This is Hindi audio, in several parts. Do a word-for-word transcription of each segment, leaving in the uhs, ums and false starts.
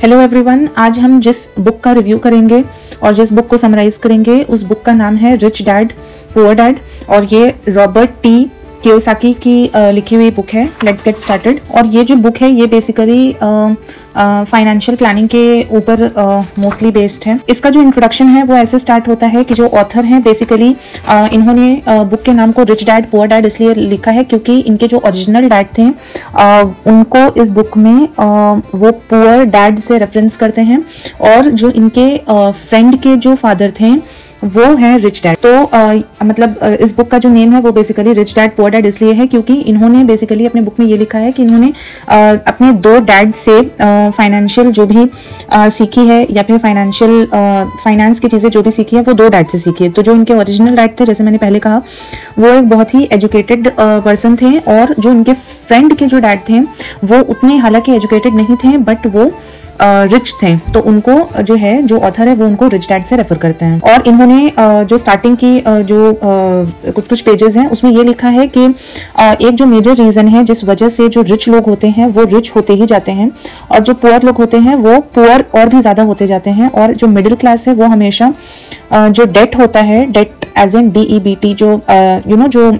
हेलो एवरीवन, आज हम जिस बुक का रिव्यू करेंगे और जिस बुक को समराइज करेंगे उस बुक का नाम है रिच डैड पुअर डैड और ये रॉबर्ट टी कियोसाकी की uh, लिखी हुई बुक है। Let's get started. और ये जो बुक है ये बेसिकली फाइनेंशियल प्लानिंग के ऊपर मोस्टली uh, बेस्ड है। इसका जो इंट्रोडक्शन है वो ऐसे स्टार्ट होता है कि जो ऑथर हैं बेसिकली uh, इन्होंने बुक uh, के नाम को रिच डैड पुअर डैड इसलिए लिखा है क्योंकि इनके जो ओरिजिनल डैड थे uh, उनको इस बुक में uh, वो पुअर डैड से रेफरेंस करते हैं और जो इनके फ्रेंड uh, के जो फादर थे वो है रिच डैड। तो आ, मतलब आ, इस बुक का जो नेम है वो basically rich dad poor dad इसलिए है क्योंकि इन्होंने बेसिकली अपने बुक में ये लिखा है कि इन्होंने आ, अपने दो डैड से फाइनेंशियल जो भी आ, सीखी है या फिर फाइनेंशियल फाइनेंस की चीजें जो भी सीखी है वो दो डैड से सीखी है। तो जो इनके ओरिजिनल डैड थे, जैसे मैंने पहले कहा, वो एक बहुत ही एजुकेटेड पर्सन थे और जो इनके फ्रेंड के जो डैड थे वो उतने हालांकि एजुकेटेड नहीं थे बट वो रिच uh, थे। तो उनको जो है जो ऑथर है वो उनको रिच डैड से रेफर करते हैं। और इन्होंने uh, जो स्टार्टिंग की uh, जो uh, कुछ कुछ पेजेस हैं उसमें ये लिखा है कि uh, एक जो मेजर रीजन है जिस वजह से जो रिच लोग होते हैं वो रिच होते ही जाते हैं और जो पुअर लोग होते हैं वो पुअर और भी ज्यादा होते जाते हैं। और जो मिडिल क्लास है वो हमेशा uh, जो डेट होता है, debt as in D E B T, जो यू नो जो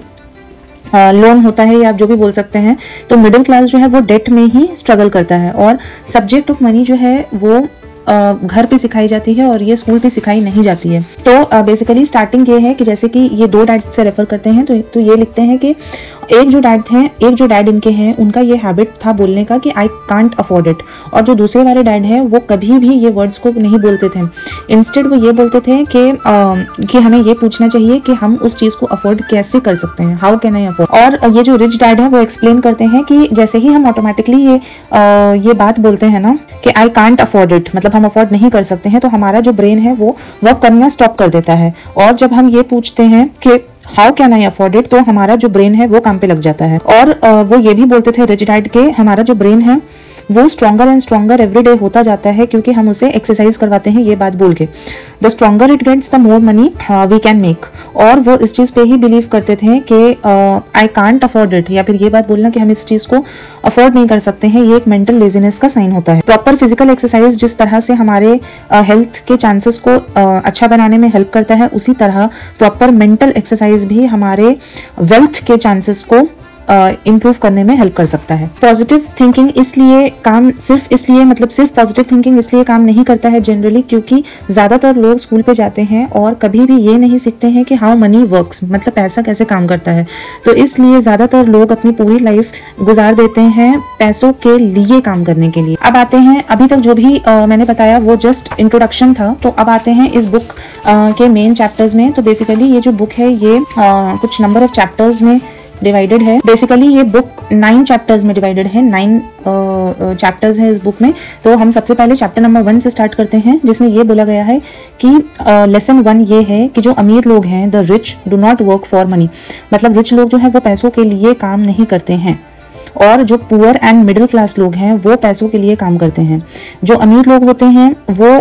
लोन uh, होता है या आप जो भी बोल सकते हैं, तो मिडिल क्लास जो है वो डेट में ही स्ट्रगल करता है और सब्जेक्ट ऑफ मनी जो है वो uh, घर पे सिखाई जाती है और ये स्कूल पे सिखाई नहीं जाती है। तो बेसिकली uh, स्टार्टिंग ये है कि जैसे कि ये दो डैड से रेफर करते हैं तो, तो ये लिखते हैं कि एक जो डैड थे एक जो डैड इनके हैं उनका ये हैबिट था बोलने का कि आई कांट अफोर्ड इट, और जो दूसरे वाले डैड है वो कभी भी ये वर्ड्स को नहीं बोलते थे। इंस्टेड वो ये बोलते थे कि आ, कि हमें ये पूछना चाहिए कि हम उस चीज को अफोर्ड कैसे कर सकते हैं, हाउ कैन आई अफोर्ड। और ये जो रिच डैड है वो एक्सप्लेन करते हैं कि जैसे ही हम ऑटोमेटिकली ये आ, ये बात बोलते हैं ना कि आई कांट अफोर्ड इट, मतलब हम अफोर्ड नहीं कर सकते हैं, तो हमारा जो ब्रेन है वो वर्क करना स्टॉप कर देता है। और जब हम ये पूछते हैं कि how can I afford it, तो हमारा जो ब्रेन है वो काम पे लग जाता है। और वो ये भी बोलते थे रिच डैड के हमारा जो ब्रेन है वो stronger and stronger every day होता जाता है क्योंकि हम उसे एक्सरसाइज करवाते हैं ये बात बोल के। The stronger it gets the more money we can make. और वो इस चीज पे ही बिलीव करते थे कि आई कांट अफोर्ड इट, या फिर ये बात बोलना कि हम इस चीज को अफोर्ड नहीं कर सकते हैं, ये एक मेंटल लेजीनेस का साइन होता है। प्रॉपर फिजिकल एक्सरसाइज जिस तरह से हमारे हेल्थ uh, के चांसेस को uh, अच्छा बनाने में हेल्प करता है, उसी तरह प्रॉपर मेंटल एक्सरसाइज भी हमारे वेल्थ के चांसेस को इम्प्रूव uh, करने में हेल्प कर सकता है। पॉजिटिव थिंकिंग इसलिए काम सिर्फ इसलिए मतलब सिर्फ पॉजिटिव थिंकिंग इसलिए काम नहीं करता है जनरली क्योंकि ज्यादातर लोग स्कूल पे जाते हैं और कभी भी ये नहीं सीखते हैं कि हाउ मनी वर्क्स, मतलब पैसा कैसे काम करता है। तो इसलिए ज्यादातर लोग अपनी पूरी लाइफ गुजार देते हैं पैसों के लिए काम करने के लिए। अब आते हैं, अभी तक जो भी uh, मैंने बताया वो जस्ट इंट्रोडक्शन था, तो अब आते हैं इस बुक uh, के मेन चैप्टर्स में। तो बेसिकली ये जो बुक है ये uh, कुछ नंबर ऑफ चैप्टर्स में डिवाइडेड है। बेसिकली ये बुक नाइन चैप्टर्स में डिवाइडेड है, नाइन चैप्टर्स है इस बुक में। तो हम सबसे पहले चैप्टर नंबर वन से स्टार्ट करते हैं जिसमें ये बोला गया है कि लेसन वन ये है कि जो अमीर लोग हैं, the rich do not work for money, मतलब रिच लोग जो है वो पैसों के लिए काम नहीं करते हैं और जो पुअर एंड मिडिल क्लास लोग हैं वो पैसों के लिए काम करते हैं। जो अमीर लोग होते हैं वो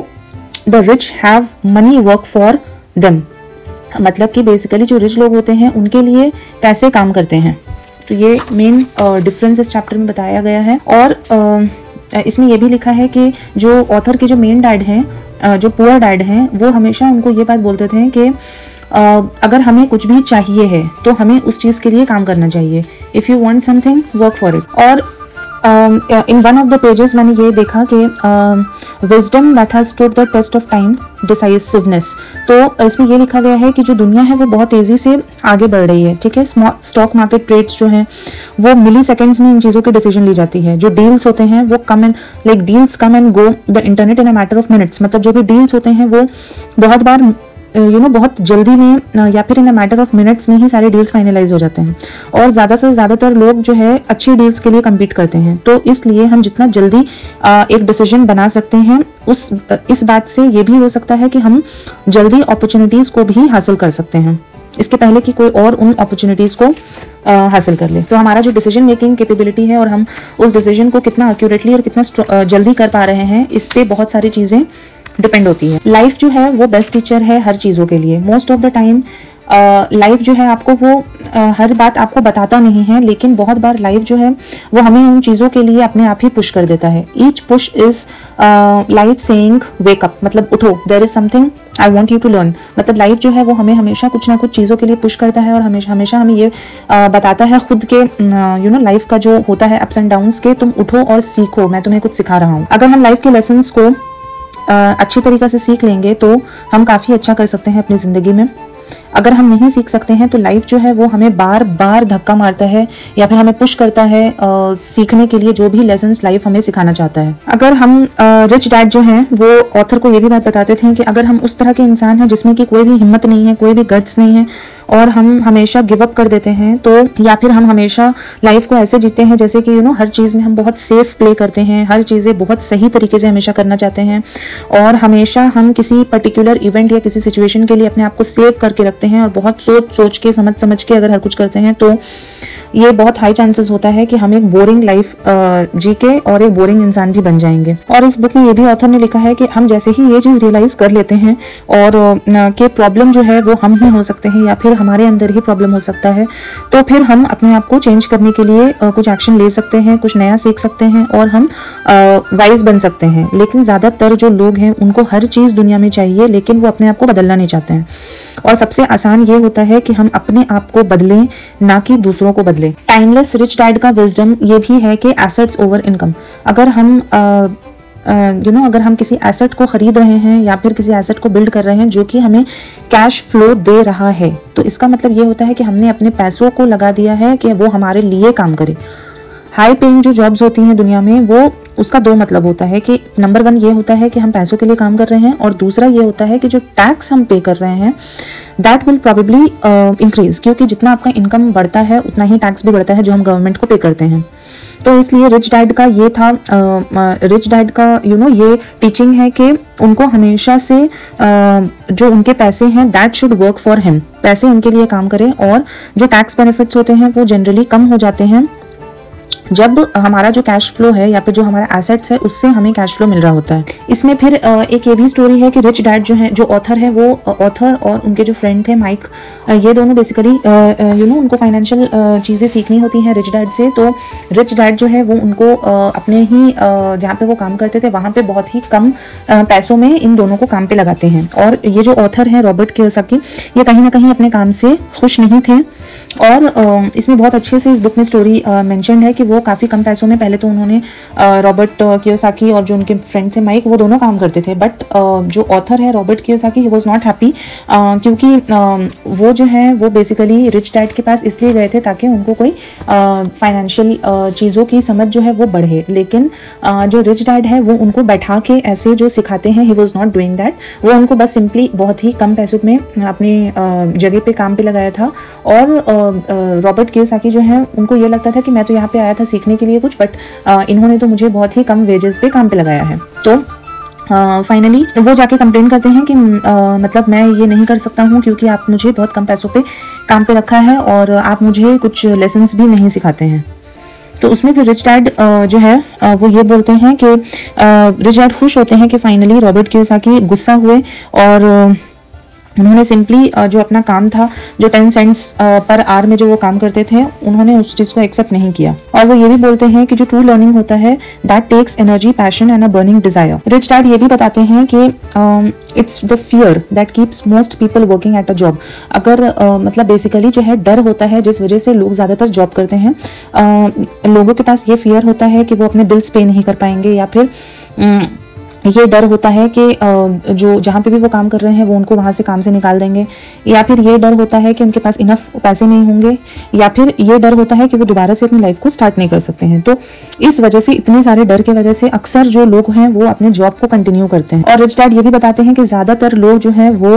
the rich have money work for them, मतलब कि बेसिकली जो रिच लोग होते हैं उनके लिए पैसे काम करते हैं। तो ये मेन डिफरेंस इस चैप्टर में बताया गया है। और uh, इसमें ये भी लिखा है कि जो ऑथर के जो मेन डैड हैं, uh, जो पुअर डैड हैं, वो हमेशा उनको ये बात बोलते थे कि uh, अगर हमें कुछ भी चाहिए है तो हमें उस चीज के लिए काम करना चाहिए। If you want something work for it. और in one of the pages मैंने ये देखा कि wisdom that has stood the test of time, decisiveness. तो इसमें ये लिखा गया है कि जो दुनिया है वो बहुत तेजी से आगे बढ़ रही है, ठीक है। स्टॉक मार्केट ट्रेड्स जो हैं वो मिली सेकेंड्स में इन चीजों की डिसीजन ली जाती है। जो डील्स होते हैं वो come and like deals come and go the internet in a matter of minutes, मतलब जो भी डील्स होते हैं वो बहुत बार यू you नो know, बहुत जल्दी में या फिर in a matter of minutes में ही सारे डील्स फाइनलाइज हो जाते हैं और ज्यादा से ज्यादातर लोग जो है अच्छी डील्स के लिए कम्पीट करते हैं। तो इसलिए हम जितना जल्दी एक डिसीजन बना सकते हैं उस इस बात से ये भी हो सकता है कि हम जल्दी अपॉर्चुनिटीज को भी हासिल कर सकते हैं इसके पहले कि कोई और उन अपॉर्चुनिटीज को आ, हासिल कर ले। तो हमारा जो डिसीजन मेकिंग कैपेबिलिटी है और हम उस डिसीजन को कितना एक्यूरेटली और कितना जल्दी कर पा रहे हैं इस पे बहुत सारी चीजें डिपेंड होती है। लाइफ जो है वो बेस्ट टीचर है हर चीजों के लिए। Most of the time life जो है आपको वो uh, हर बात आपको बताता नहीं है, लेकिन बहुत बार लाइफ जो है वो हमें उन चीज़ों के लिए अपने आप ही पुश कर देता है। Each push is life saying wake up, मतलब उठो, there is something I want you to learn. मतलब लाइफ जो है वो हमें हमेशा कुछ ना कुछ चीज़ों के लिए पुश करता है और हमेशा हमेशा हमें ये uh, बताता है खुद के यू नो लाइफ का जो होता है अप्स एंड डाउन्स के, तुम उठो और सीखो, मैं तुम्हें कुछ सिखा रहा हूँ। अगर हम लाइफ के लेसन्स को uh, अच्छी तरीके से सीख लेंगे तो हम काफ़ी अच्छा कर सकते हैं अपनी ज़िंदगी में। अगर हम नहीं सीख सकते हैं तो लाइफ जो है वो हमें बार बार धक्का मारता है या फिर हमें पुश करता है आ, सीखने के लिए जो भी लेसन्स लाइफ हमें सिखाना चाहता है। अगर हम रिच डैड जो हैं वो ऑथर को ये भी बात बताते थे कि अगर हम उस तरह के इंसान हैं जिसमें कि कोई भी हिम्मत नहीं है, कोई भी गट्स नहीं है और हम हमेशा गिव अप कर देते हैं, तो या फिर हम हमेशा लाइफ को ऐसे जीते हैं जैसे कि यू नो हर चीज़ में हम बहुत सेफ प्ले करते हैं, हर चीज़ें बहुत सही तरीके से हमेशा करना चाहते हैं और हमेशा हम किसी पर्टिकुलर इवेंट या किसी सिचुएशन के लिए अपने आप को सेव करके रखते हैं और बहुत सोच सोच के समझ समझ के अगर हर कुछ करते हैं तो ये बहुत हाई चांसेस होता है कि हम एक बोरिंग लाइफ जी के और एक बोरिंग इंसान भी बन जाएंगे। और इस बुक में ये भी ऑथर ने लिखा है कि हम जैसे ही ये चीज़ रियलाइज कर लेते हैं और कि प्रॉब्लम जो है वो हम ही हो सकते हैं या फिर हमारे अंदर ही प्रॉब्लम हो सकता है, तो फिर हम अपने आप को चेंज करने के लिए कुछ एक्शन ले सकते हैं, कुछ नया सीख सकते हैं और हम वाइज बन सकते हैं। लेकिन ज़्यादातर जो लोग हैं उनको हर चीज़ दुनिया में चाहिए लेकिन वो अपने आप को बदलना नहीं चाहते हैं। और सबसे आसान ये होता है कि हम अपने आप को बदलें, ना कि दूसरों को बदलें। टाइमलेस रिच डैड का विजडम ये भी है कि एसेट्स ओवर इनकम। अगर हम यू नो अगर हम किसी एसेट को खरीद रहे हैं या फिर किसी एसेट को बिल्ड कर रहे हैं जो कि हमें कैश फ्लो दे रहा है, तो इसका मतलब ये होता है कि हमने अपने पैसों को लगा दिया है कि वो हमारे लिए काम करे। हाई पेइंग जो जॉब्स होती हैं दुनिया में, वो उसका दो मतलब होता है कि नंबर वन ये होता है कि हम पैसों के लिए काम कर रहे हैं और दूसरा ये होता है कि जो टैक्स हम पे कर रहे हैं दैट विल प्रोबेबली इंक्रीज, क्योंकि जितना आपका इनकम बढ़ता है उतना ही टैक्स भी बढ़ता है जो हम गवर्नमेंट को पे करते हैं। तो इसलिए रिच डैड का ये था, रिच डैड का यू नो ये टीचिंग है कि उनको हमेशा से uh, जो उनके पैसे हैं that should work for him, पैसे उनके लिए काम करें और जो टैक्स बेनिफिट्स होते हैं वो जनरली कम हो जाते हैं जब हमारा जो कैश फ्लो है या फिर जो हमारा एसेट्स है उससे हमें कैश फ्लो मिल रहा होता है। इसमें फिर एक ये भी स्टोरी है कि रिच डैड जो है, जो ऑथर है, वो ऑथर और उनके जो फ्रेंड थे माइक, ये दोनों बेसिकली यू नो उनको फाइनेंशियल चीज़ें सीखनी होती हैं रिच डैड से। तो रिच डैड जो है वो उनको अपने ही जहाँ पे वो काम करते थे वहाँ पे बहुत ही कम पैसों में इन दोनों को काम पे लगाते हैं। और ये जो ऑथर है रॉबर्ट कियोसाकी, ये कहीं ना कहीं अपने काम से खुश नहीं थे और इसमें बहुत अच्छे से इस बुक में स्टोरी मेंशन है कि वो काफ़ी कम पैसों में, पहले तो उन्होंने रॉबर्ट कियोसाकी और जो उनके फ्रेंड थे माइक, वो दोनों काम करते थे, बट जो ऑथर है Robert Kiyosaki, he was not happy, क्योंकि वो जो है वो बेसिकली रिच डैड के पास इसलिए गए थे ताकि उनको कोई फाइनेंशियल चीज़ों की समझ जो है वो बढ़े। लेकिन जो रिच डैड है वो उनको बैठा के ऐसे जो सिखाते हैं, he was not doing that, वो उनको बस सिंपली बहुत ही कम पैसों में अपनी जगह पे काम पे लगाया था। और रॉबर्ट कियोसाकी जो है उनको ये लगता था कि मैं तो यहाँ पे आया था सीखने के लिए कुछ, बट इन्होंने तो मुझे बहुत ही कम वेजेस पे काम पे लगाया है। तो फाइनली uh, वो जाके कंप्लेन करते हैं कि uh, मतलब मैं ये नहीं कर सकता हूँ क्योंकि आप मुझे बहुत कम पैसों पे काम पे रखा है और आप मुझे कुछ लेसन्स भी नहीं सिखाते हैं। तो उसमें फिर रिच डैड uh, जो है uh, वो ये बोलते हैं कि रिच डैड खुश होते हैं कि फाइनली रॉबर्ट कियोसाकी गुस्सा हुए और uh, उन्होंने सिंपली जो अपना काम था, जो टेन सेंट्स पर आवर में जो वो काम करते थे, उन्होंने उस चीज़ को एक्सेप्ट नहीं किया। और वो ये भी बोलते हैं कि जो ट्रू लर्निंग होता है that takes energy, passion and a burning desire. Rich dad ये भी बताते हैं कि it's the fear that keeps most people working at a job. अगर uh, मतलब बेसिकली जो है डर होता है जिस वजह से लोग ज़्यादातर जॉब करते हैं। uh, लोगों के पास ये फियर होता है कि वो अपने बिल्स पे नहीं कर पाएंगे, या फिर uh, ये डर होता है कि जो जहाँ पे भी वो काम कर रहे हैं वो उनको वहाँ से काम से निकाल देंगे, या फिर ये डर होता है कि उनके पास इनफ पैसे नहीं होंगे, या फिर ये डर होता है कि वो दोबारा से अपनी लाइफ को स्टार्ट नहीं कर सकते हैं। तो इस वजह से, इतने सारे डर की वजह से अक्सर जो लोग हैं वो अपने जॉब को कंटिन्यू करते हैं। और रिच डैड ये भी बताते हैं कि ज़्यादातर लोग जो है वो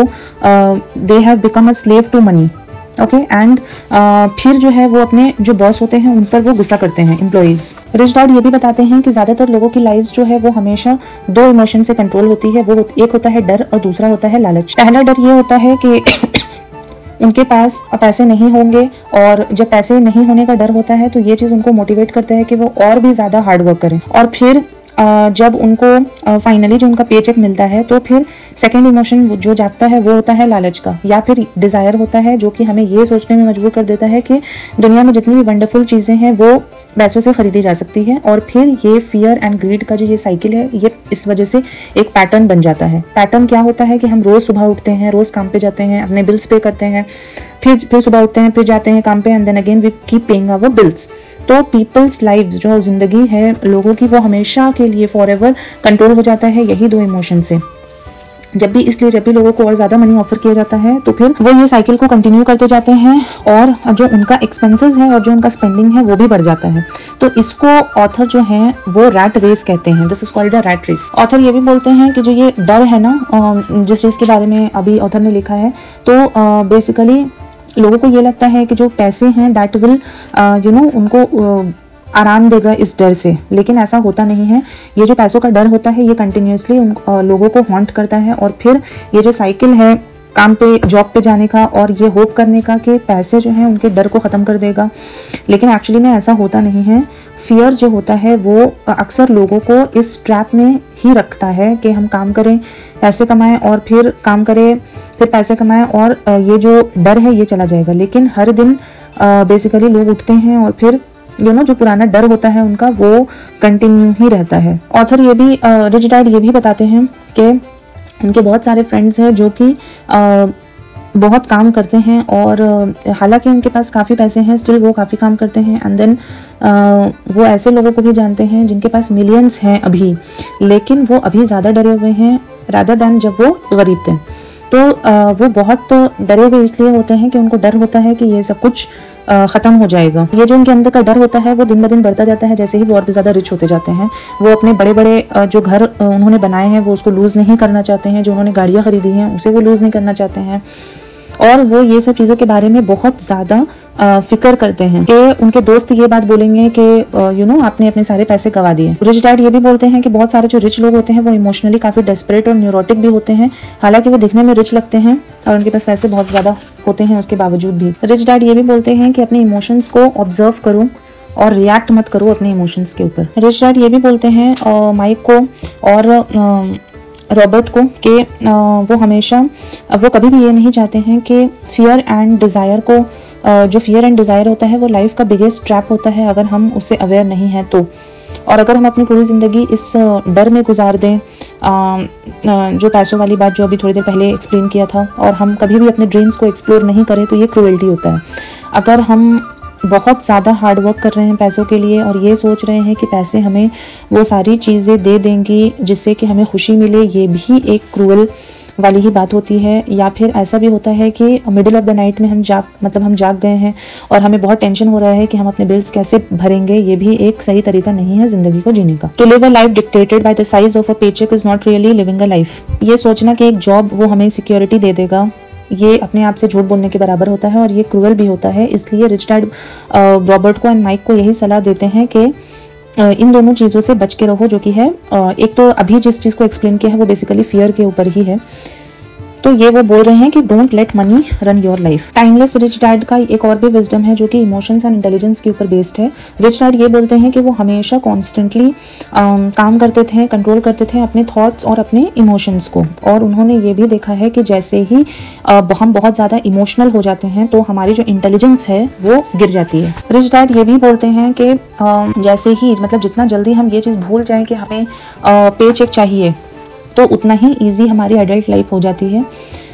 they have become a slave to money, okay, and फिर जो है वो अपने जो बॉस होते हैं उन पर वो गुस्सा करते हैं, एम्प्लॉइज। रिच डैड ये भी बताते हैं कि ज्यादातर लोगों की लाइफ जो है वो हमेशा दो इमोशन से कंट्रोल होती है। वो एक होता है डर और दूसरा होता है लालच। पहला डर ये होता है कि उनके पास पैसे नहीं होंगे, और जब पैसे नहीं होने का डर होता है तो ये चीज उनको मोटिवेट करता है कि वो और भी ज्यादा हार्ड वर्क करें। और फिर जब उनको फाइनली जो उनका पे चेक मिलता है तो फिर सेकंड इमोशन जो जागता है वो होता है लालच का, या फिर डिजायर होता है, जो कि हमें ये सोचने में मजबूर कर देता है कि दुनिया में जितनी भी वंडरफुल चीजें हैं वो पैसों से खरीदी जा सकती है। और फिर ये फियर एंड ग्रीड का जो ये साइकिल है, ये इस वजह से एक पैटर्न बन जाता है। पैटर्न क्या होता है कि हम रोज सुबह उठते हैं, रोज काम पे जाते हैं, अपने बिल्स पे करते हैं, फिर फिर सुबह उठते हैं, फिर जाते हैं काम पे, and then again we keep paying our bills. तो पीपल्स लाइफ, जो जिंदगी है लोगों की, वो हमेशा के लिए फॉर एवर कंट्रोल हो जाता है यही दो इमोशन से। जब भी इसलिए जब भी लोगों को और ज्यादा मनी ऑफर किया जाता है तो फिर वो ये साइकिल को कंटिन्यू करते जाते हैं, और जो उनका एक्सपेंसेस है और जो उनका स्पेंडिंग है वो भी बढ़ जाता है। तो इसको ऑथर जो है वो रैट रेस कहते हैं। This is called the rat race. Author ये भी बोलते हैं कि जो ये डर है ना, जिस चीज के बारे में अभी ऑथर ने लिखा है, तो बेसिकली लोगों को ये लगता है कि जो पैसे हैं दैट विल यू नो उनको uh, आराम देगा इस डर से, लेकिन ऐसा होता नहीं है। ये जो पैसों का डर होता है ये कंटिन्यूसली उन लोगों को हॉन्ट करता है, और फिर ये जो साइकिल है काम पे, जॉब पे जाने का और ये होप करने का कि पैसे जो है उनके डर को खत्म कर देगा, लेकिन एक्चुअली में ऐसा होता नहीं है। फियर जो होता है वो अक्सर लोगों को इस ट्रैप में ही रखता है कि हम काम करें, पैसे कमाएं, और फिर काम करें, फिर पैसे कमाएं, और ये जो डर है ये चला जाएगा। लेकिन हर दिन बेसिकली लोग उठते हैं और फिर यू नो जो पुराना डर होता है उनका वो कंटिन्यू ही रहता है। ऑथर ये भी रिच डैड ये भी बताते हैं कि उनके बहुत सारे फ्रेंड्स हैं जो कि बहुत काम करते हैं, और हालांकि उनके पास काफ़ी पैसे हैं, स्टिल वो काफ़ी काम करते हैं। एंड देन वो ऐसे लोगों को भी जानते हैं जिनके पास मिलियंस हैं अभी, लेकिन वो अभी ज़्यादा डरे हुए हैं रादर देन जब वो गरीब थे। तो वो बहुत डरे हुए इसलिए होते हैं कि उनको डर होता है कि ये सब कुछ खत्म हो जाएगा। ये जो उनके अंदर का डर होता है वो दिन ब दिन बढ़ता जाता है जैसे ही वो और भी ज्यादा रिच होते जाते हैं। वो अपने बड़े बड़े जो घर उन्होंने बनाए हैं वो उसको लूज नहीं करना चाहते हैं, जो उन्होंने गाड़ियां खरीदी हैं उसे वो लूज नहीं करना चाहते हैं, और वो ये सब चीज़ों के बारे में बहुत ज़्यादा फिक्र करते हैं कि उनके दोस्त ये बात बोलेंगे कि यू नो आपने अपने सारे पैसे गवा दिए। रिच डैड ये भी बोलते हैं कि बहुत सारे जो रिच लोग होते हैं वो इमोशनली काफ़ी डेस्परेट और न्यूरोटिक भी होते हैं, हालांकि वो दिखने में रिच लगते हैं और उनके पास पैसे बहुत ज़्यादा होते हैं उसके बावजूद भी। रिच डैड ये भी बोलते हैं कि अपने इमोशंस को ऑब्जर्व करो और रिएक्ट मत करो अपने इमोशंस के ऊपर। रिच डैड ये भी बोलते हैं माइक को और रॉबर्ट को कि वो हमेशा वो कभी भी ये नहीं चाहते हैं कि फियर एंड डिज़ायर को, जो फियर एंड डिज़ायर होता है वो लाइफ का बिगेस्ट ट्रैप होता है अगर हम उससे अवेयर नहीं हैं तो। और अगर हम अपनी पूरी ज़िंदगी इस डर में गुजार दें, जो पैसों वाली बात जो अभी थोड़ी देर पहले एक्सप्लेन किया था, और हम कभी भी अपने ड्रीम्स को एक्सप्लोर नहीं करें तो ये क्रूएल्टी होता है। अगर हम बहुत ज़्यादा हार्ड वर्क कर रहे हैं पैसों के लिए और ये सोच रहे हैं कि पैसे हमें वो सारी चीज़ें दे देंगी जिससे कि हमें खुशी मिले, ये भी एक क्रूअल वाली ही बात होती है। या फिर ऐसा भी होता है कि मिडिल ऑफ द नाइट में हम जाग मतलब हम जाग गए हैं और हमें बहुत टेंशन हो रहा है कि हम अपने बिल्स कैसे भरेंगे, ये भी एक सही तरीका नहीं है जिंदगी को जीने का। To live a life dictated by the size of a paycheck is not really living a life. ये सोचना कि एक जॉब वो हमें सिक्योरिटी दे देगा, ये अपने आप से झूठ बोलने के बराबर होता है और ये क्रूअल भी होता है। इसलिए रिच डैड रॉबर्ट को एंड माइक को यही सलाह देते हैं कि इन दोनों चीज़ों से बच के रहो, जो कि है एक तो अभी जिस चीज़ को एक्सप्लेन किया है वो बेसिकली फियर के ऊपर ही है। तो ये वो बोल रहे हैं कि don't let money run your life. Timeless rich dad का एक और भी विजडम है जो कि इमोशंस एंड इंटेलिजेंस के ऊपर बेस्ड है। रिच डैड ये बोलते हैं कि वो हमेशा कॉन्स्टेंटली काम करते थे, कंट्रोल करते थे अपने थॉट्स और अपने इमोशंस को, और उन्होंने ये भी देखा है कि जैसे ही uh, हम बहुत ज़्यादा इमोशनल हो जाते हैं तो हमारी जो इंटेलिजेंस है वो गिर जाती है। रिच डैड ये भी बोलते हैं कि uh, जैसे ही मतलब जितना जल्दी हम ये चीज़ भूल जाएं कि हमें पे चेक चाहिए तो उतना ही इजी हमारी एडल्ट लाइफ हो जाती है।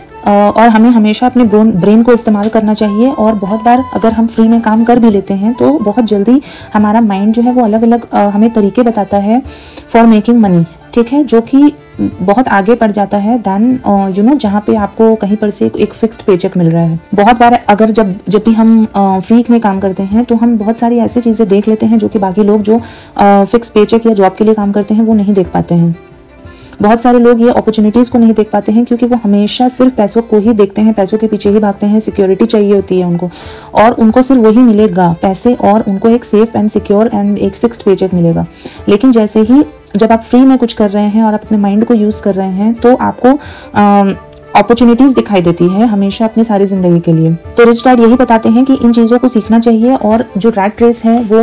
और हमें हमेशा अपने ब्रेन को इस्तेमाल करना चाहिए, और बहुत बार अगर हम फ्री में काम कर भी लेते हैं तो बहुत जल्दी हमारा माइंड जो है वो अलग अलग हमें तरीके बताता है फॉर मेकिंग मनी, ठीक है, जो कि बहुत आगे बढ़ जाता है दैन यू नो जहाँ पे आपको कहीं पर से एक फिक्स्ड पेचेक मिल रहा है। बहुत बार अगर जब जब भी हम फ्री में काम करते हैं तो हम बहुत सारी ऐसी चीज़ें देख लेते हैं जो कि बाकी लोग जो फिक्स पेचेक या जॉब के लिए काम करते हैं वो नहीं देख पाते हैं। बहुत सारे लोग ये अपॉर्चुनिटीज को नहीं देख पाते हैं क्योंकि वो हमेशा सिर्फ पैसों को ही देखते हैं, पैसों के पीछे ही भागते हैं, सिक्योरिटी चाहिए होती है उनको, और उनको सिर्फ वही मिलेगा पैसे, और उनको एक सेफ एंड सिक्योर एंड एक फिक्स्ड पेचेक मिलेगा। लेकिन जैसे ही जब आप फ्री में कुछ कर रहे हैं और अपने माइंड को यूज कर रहे हैं तो आपको आ, अपॉर्चुनिटीज दिखाई देती है हमेशा अपनी सारी जिंदगी के लिए। तो रिच डैड यही बताते हैं कि इन चीजों को सीखना चाहिए और जो रैट रेस है वो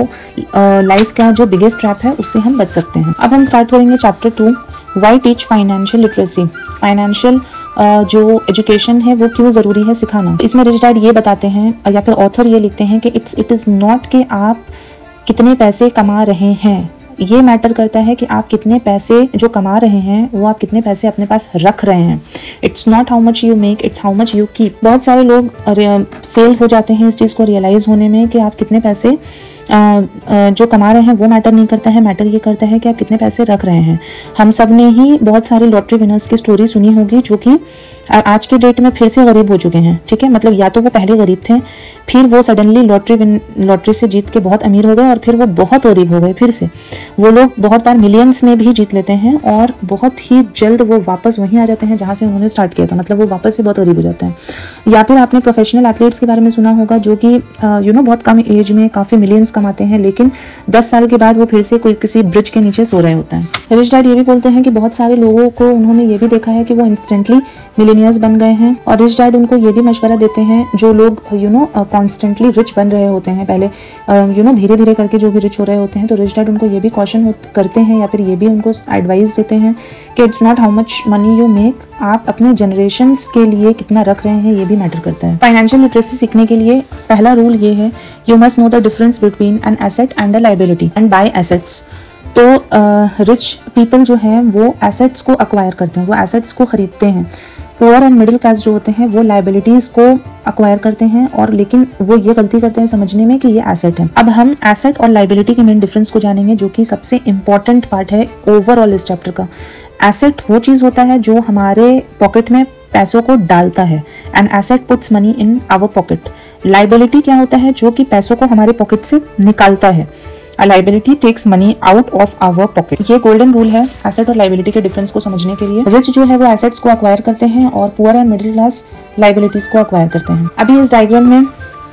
लाइफ का जो बिगेस्ट ट्रैप है उससे हम बच सकते हैं। अब हम स्टार्ट करेंगे chapter two, why teach financial literacy. Financial जो एजुकेशन है वो क्यों जरूरी है सिखाना। इसमें रिच डैड ये बताते हैं या फिर ऑथर ये लिखते हैं कि इट्स इट इज नॉट कि आप कितने पैसे कमा रहे हैं, ये मैटर करता है कि आप कितने पैसे जो कमा रहे हैं वो आप कितने पैसे अपने पास रख रहे हैं। It's not how much you make, it's how much you keep. बहुत सारे लोग फेल हो जाते हैं इस चीज़ को रियलाइज होने में कि आप कितने पैसे आ, आ, जो कमा रहे हैं वो मैटर नहीं करता है, मैटर ये करता है कि आप कितने पैसे रख रहे हैं। हम सब ने ही बहुत सारे लॉटरी विनर्स की स्टोरी सुनी होगी जो कि आज के डेट में फिर से गरीब हो चुके हैं, ठीक है। मतलब या तो वो पहले गरीब थे, फिर वो सडनली लॉटरी विन लॉटरी से जीत के बहुत अमीर हो गए और फिर वो बहुत गरीब हो गए फिर से। वो लोग बहुत बार मिलियंस में भी जीत लेते हैं और बहुत ही जल्द वो वापस वहीं आ जाते हैं जहां से उन्होंने स्टार्ट किया था, मतलब वो वापस से बहुत गरीब हो जाते हैं। या फिर आपने प्रोफेशनल एथलीट्स के बारे में सुना होगा जो कि यू नो बहुत कम एज में काफी मिलियंस कमाते हैं, लेकिन दस साल के बाद वो फिर से कोई किसी ब्रिज के नीचे सो रहे होते हैं। रिच डैड ये भी बोलते हैं कि बहुत सारे लोगों को उन्होंने ये भी देखा है कि वो इंस्टेंटली मिलियनियर्स बन गए हैं, और रिच डैड उनको ये भी मशवरा देते हैं जो लोग यू नो कॉन्स्टेंटली रिच बन रहे होते हैं, पहले यू नो धीरे धीरे करके जो भी रिच हो रहे होते हैं, तो रिच डैड उनको ये भी कॉशन करते हैं या फिर ये भी उनको एडवाइस देते हैं कि it's not how much money you make, आप अपने जनरेशंस के लिए कितना रख रहे हैं ये भी मैटर करता है। फाइनेंशियल लिटरेसी सीखने के लिए पहला रूल ये है, you must know the difference between an asset and the liability and buy assets. तो रिच uh, पीपल जो हैं वो एसेट्स को अक्वायर करते हैं, वो एसेट्स को खरीदते हैं। पुअर एंड मिडिल क्लास जो होते हैं वो लायबिलिटीज को अक्वायर करते हैं, और लेकिन वो ये गलती करते हैं समझने में कि ये एसेट है। अब हम एसेट और लायबिलिटी के मेन डिफरेंस को जानेंगे जो कि सबसे इंपॉर्टेंट पार्ट है ओवरऑल इस चैप्टर का। एसेट वो चीज होता है जो हमारे पॉकेट में पैसों को डालता है, and asset puts money in our pocket. Liability क्या होता है, जो कि पैसों को हमारे पॉकेट से निकालता है। A liability takes money out of our pocket। ये गोल्डन रूल है एसेट और लायबिलिटी के डिफरेंस को समझने के लिए। रिच जो है वो एसेट्स को अक्वायर करते हैं और poor and middle class liabilities को अक्वायर करते हैं। अभी इस डायग्राम में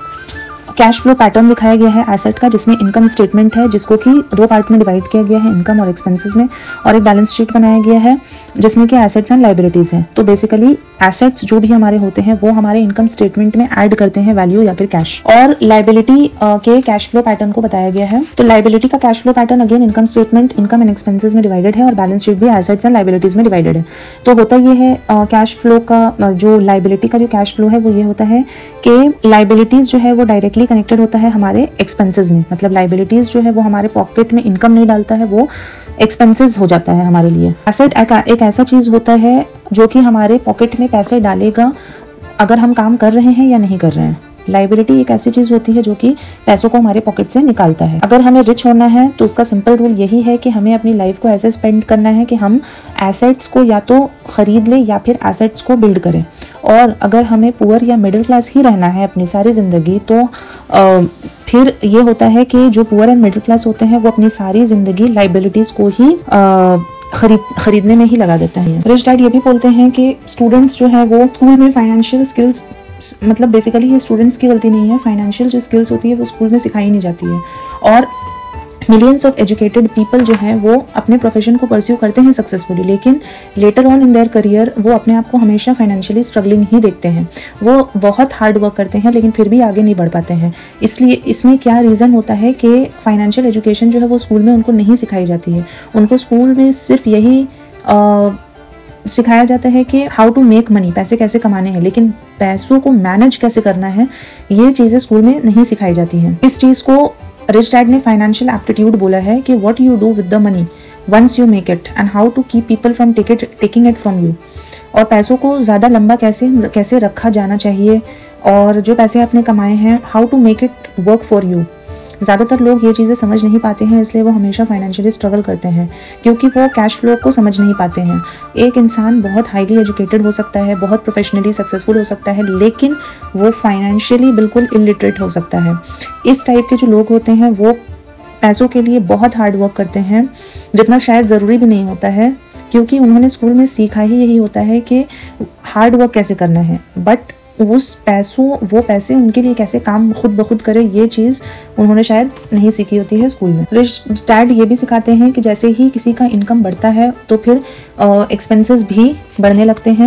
कैश फ्लो पैटर्न दिखाया गया है एसेट का, जिसमें इनकम स्टेटमेंट है जिसको कि दो पार्ट में डिवाइड किया गया है, इनकम और एक्सपेंसेस में, और एक बैलेंस शीट बनाया गया है जिसमें कि एसेट्स एंड लायबिलिटीज हैं। तो बेसिकली एसेट्स जो भी हमारे होते हैं वो हमारे इनकम स्टेटमेंट में ऐड करते हैं वैल्यू या फिर कैश, और लायबिलिटी के कैश फ्लो पैटर्न को बताया गया है। तो लायबिलिटी का cash flow pattern again income statement, income and expenses में डिवाइडेड है, और बैलेंस शीट भी एसेट्स एंड लायबिलिटीज में डिवाइडेड है। तो होता ये है कैश फ्लो का जो लायबिलिटी का जो कैश फ्लो है वो ये होता है कि लायबिलिटीज जो है वो डायरेक्टली कनेक्टेड होता है हमारे एक्सपेंसेस में, मतलब लायबिलिटीज जो है वो हमारे पॉकेट में इनकम नहीं डालता है, वो एक्सपेंसेस हो जाता है हमारे लिए। एसेट एक, एक ऐसा चीज होता है जो कि हमारे पॉकेट में पैसे डालेगा अगर हम काम कर रहे हैं या नहीं कर रहे हैं। लायबिलिटी एक ऐसी चीज होती है जो कि पैसों को हमारे पॉकेट से निकालता है। अगर हमें रिच होना है तो उसका सिंपल रूल यही है कि हमें अपनी लाइफ को ऐसे स्पेंड करना है कि हम एसेट्स को या तो खरीद लें या फिर एसेट्स को बिल्ड करें। और अगर हमें पुअर या मिडिल क्लास ही रहना है अपनी सारी जिंदगी, तो आ, फिर ये होता है कि जो पुअर एंड मिडिल क्लास होते हैं वो अपनी सारी जिंदगी लायबिलिटीज को ही आ, खरीद खरीदने में ही लगा देते हैं। रिच डैड ये भी बोलते हैं कि स्टूडेंट्स जो है वो स्कूल में फाइनेंशियल स्किल्स, मतलब बेसिकली ये स्टूडेंट्स की गलती नहीं है, फाइनेंशियल जो स्किल्स होती है वो स्कूल में सिखाई नहीं जाती है। और मिलियंस ऑफ एजुकेटेड पीपल जो हैं वो अपने प्रोफेशन को परस्यू करते हैं सक्सेसफुली, लेकिन later on in their career वो अपने आप को हमेशा फाइनेंशियली स्ट्रगलिंग ही देखते हैं। वो बहुत हार्ड वर्क करते हैं लेकिन फिर भी आगे नहीं बढ़ पाते हैं। इसलिए इसमें क्या रीज़न होता है कि फाइनेंशियल एजुकेशन जो है वो स्कूल में उनको नहीं सिखाई जाती है। उनको स्कूल में सिर्फ यही आ, सिखाया जाता है कि हाउ टू मेक मनी, पैसे कैसे कमाने हैं, लेकिन पैसों को मैनेज कैसे करना है ये चीज़ें स्कूल में नहीं सिखाई जाती हैं। इस चीज़ को रिच डैड ने फाइनेंशियल एप्टीट्यूड बोला है कि what you do with the money once you make it and how to keep people from taking it from you. और पैसों को ज़्यादा लंबा कैसे कैसे रखा जाना चाहिए, और जो पैसे आपने कमाए हैं how to make it work for you. ज़्यादातर लोग ये चीज़ें समझ नहीं पाते हैं, इसलिए वो हमेशा फाइनेंशियली स्ट्रगल करते हैं क्योंकि वो कैश फ्लो को समझ नहीं पाते हैं। एक इंसान बहुत हाईली एजुकेटेड हो सकता है, बहुत प्रोफेशनली सक्सेसफुल हो सकता है, लेकिन वो फाइनेंशियली बिल्कुल इलिटरेट हो सकता है। इस टाइप के जो लोग होते हैं वो पैसों के लिए बहुत हार्ड वर्क करते हैं, जितना शायद ज़रूरी भी नहीं होता है, क्योंकि उन्होंने स्कूल में सीखा ही यही होता है कि हार्ड वर्क कैसे करना है, बट उस पैसों वो पैसे उनके लिए कैसे काम खुद ब खुद करे ये चीज़ उन्होंने शायद नहीं सीखी होती है स्कूल में। रिच डैड ये भी सिखाते हैं कि जैसे ही किसी का इनकम बढ़ता है तो फिर एक्सपेंसेस भी बढ़ने लगते हैं।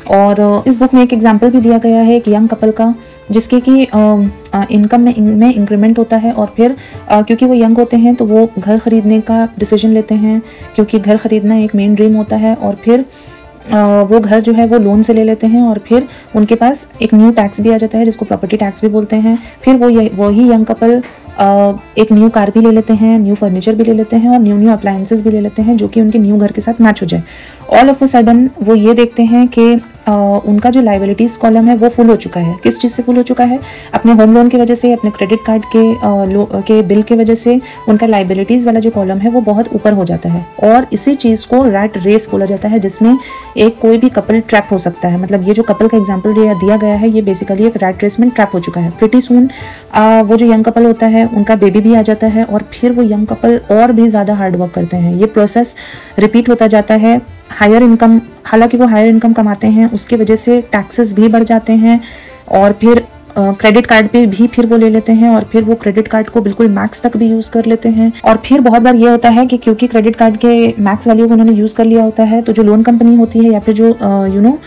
और इस बुक में एक एग्जाम्पल भी दिया गया है एक यंग कपल का, जिसके कि इनकम में में इंक्रीमेंट होता है और फिर आ, क्योंकि वो यंग होते हैं तो वो घर खरीदने का डिसीजन लेते हैं, क्योंकि घर खरीदना एक मेन ड्रीम होता है। और फिर आ, वो घर जो है वो लोन से ले लेते हैं और फिर उनके पास एक न्यू टैक्स भी आ जाता है जिसको प्रॉपर्टी टैक्स भी बोलते हैं। फिर वो वही यंग कपल एक न्यू कार भी ले लेते हैं, न्यू फर्नीचर भी ले लेते हैं और न्यू न्यू अप्लायंसेस भी ले लेते हैं जो कि उनके न्यू घर के साथ मैच हो जाए। ऑल ऑफ अ सडन वो ये देखते हैं कि उनका जो लाइबिलिटीज कॉलम है वो फुल हो चुका है। किस चीज़ से फुल हो चुका है? अपने होम लोन की वजह से, अपने क्रेडिट कार्ड के आ, के बिल की वजह से उनका लाइबिलिटीज वाला जो कॉलम है वो बहुत ऊपर हो जाता है। और इसी चीज़ को रैट रेस बोला जाता है, जिसमें एक कोई भी कपल ट्रैप हो सकता है। मतलब ये जो कपल का एग्जाम्पल दिया दिया गया है ये बेसिकली एक रैट रेस में ट्रैप हो चुका है। प्रिटी सून वो जो यंग कपल होता है उनका बेबी भी आ जाता है और फिर वो यंग कपल और भी ज़्यादा हार्ड वर्क करते हैं। ये प्रोसेस रिपीट होता जाता है। हायर इनकम, हालांकि वो हायर इनकम कमाते हैं, उसकी वजह से टैक्सेस भी बढ़ जाते हैं और फिर क्रेडिट कार्ड पे भी फिर वो ले लेते हैं और फिर वो क्रेडिट कार्ड को बिल्कुल मैक्स तक भी यूज कर लेते हैं। और फिर बहुत बार ये होता है कि क्योंकि क्रेडिट कार्ड के मैक्स वैल्यू को उन्होंने यूज कर लिया होता है तो जो लोन कंपनी होती है या फिर जो यू नो